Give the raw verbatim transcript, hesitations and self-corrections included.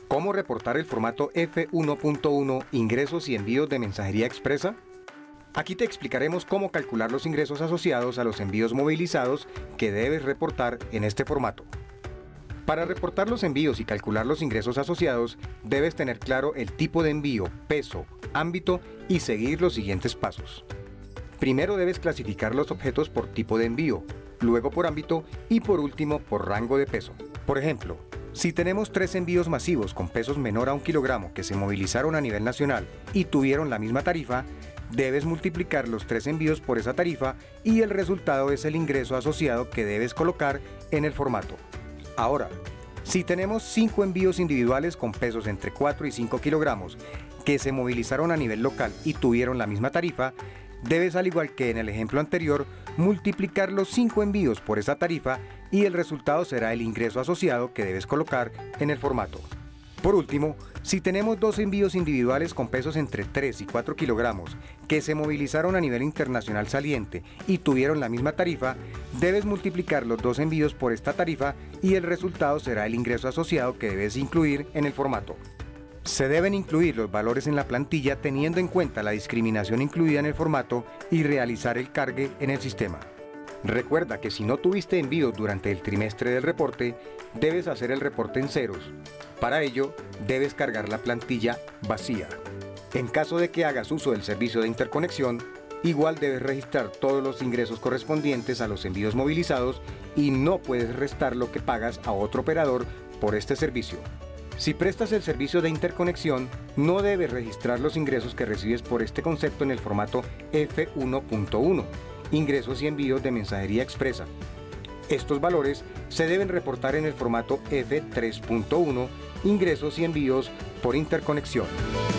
¿Cómo reportar el formato F uno punto uno ingresos y envíos de mensajería expresa? Aquí te explicaremos cómo calcular los ingresos asociados a los envíos movilizados que debes reportar en este formato. Para reportar los envíos y calcular los ingresos asociados, debes tener claro el tipo de envío, peso, ámbito y seguir los siguientes pasos. Primero debes clasificar los objetos por tipo de envío, luego por ámbito y por último por rango de peso. Por ejemplo, si tenemos tres envíos masivos con pesos menor a un kilogramo que se movilizaron a nivel nacional y tuvieron la misma tarifa, debes multiplicar los tres envíos por esa tarifa y el resultado es el ingreso asociado que debes colocar en el formato. Ahora, si tenemos cinco envíos individuales con pesos entre cuatro y cinco kilogramos que se movilizaron a nivel local y tuvieron la misma tarifa, debes, al igual que en el ejemplo anterior, multiplicar los cinco envíos por esa tarifa y el resultado será el ingreso asociado que debes colocar en el formato. Por último, si tenemos dos envíos individuales con pesos entre tres y cuatro kilogramos que se movilizaron a nivel internacional saliente y tuvieron la misma tarifa, debes multiplicar los dos envíos por esta tarifa y el resultado será el ingreso asociado que debes incluir en el formato. Se deben incluir los valores en la plantilla teniendo en cuenta la discriminación incluida en el formato y realizar el cargue en el sistema. Recuerda que si no tuviste envíos durante el trimestre del reporte, debes hacer el reporte en ceros. Para ello, debes cargar la plantilla vacía. En caso de que hagas uso del servicio de interconexión, igual debes registrar todos los ingresos correspondientes a los envíos movilizados y no puedes restar lo que pagas a otro operador por este servicio. Si prestas el servicio de interconexión, no debes registrar los ingresos que recibes por este concepto en el formato F uno punto uno, ingresos y envíos de mensajería expresa. Estos valores se deben reportar en el formato F tres punto uno, ingresos y envíos por interconexión.